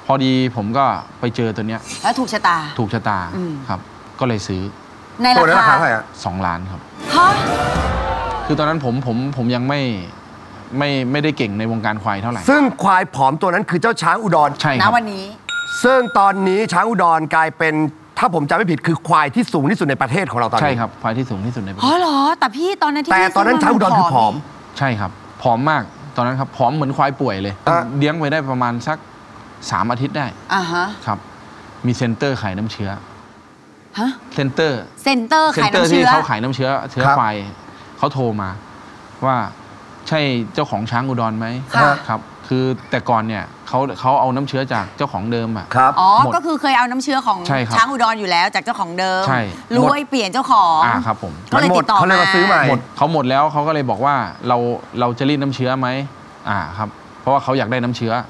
พอดีผมก็ไปเจอตัวเนี้ยแล้วถูกชะตาครับก็เลยซื้อในราคาเท่าไหร่ 2 ล้านครับฮะคือตอนนั้นผมยังไม่ได้เก่งในวงการควายเท่าไหร่ซึ่งควายผอมตัวนั้นคือเจ้าช้างอุดรใช่ครับณวันนี้ซึ่งตอนนี้ช้างอุดรกลายเป็นถ้าผมจำไม่ผิดคือควายที่สูงที่สุดในประเทศของเราตอนนี้ใช่ครับควายที่สูงที่สุดในประเทศอ๋อเหรอแต่พี่ตอนนั้นที่แต่ตอนนั้นช้างอุดรคือผอมใช่ครับผอมมากตอนนั้นครับผอมเหมือนควายป่วยเลยเลี้ยงไว้ได้ประมาณสัก3 อาทิตย์ได้ครับมีเซ็นเตอร์ขายน้ำเชื้อเซ็นเตอร์ขายน้ำเชื้อที่เขาขายน้ำเชื้อควายเขาโทรมาว่าใช่เจ้าของช้างอุดรไหมครับคือแต่ก่อนเนี่ยเขาเอาน้ำเชื้อจากเจ้าของเดิมอ่ะอ๋อก็คือเคยเอาน้ำเชื้อของช้างอุดรอยู่แล้วจากเจ้าของเดิมรู้ว่าเปลี่ยนเจ้าของครับผมก็เลยติดต่อมาซื้อใหม่เขาหมดแล้วเขาก็เลยบอกว่าเราจะรีดน้ำเชื้อไหมครับเพราะว่าเขาอยากได้น้ำเชื้อ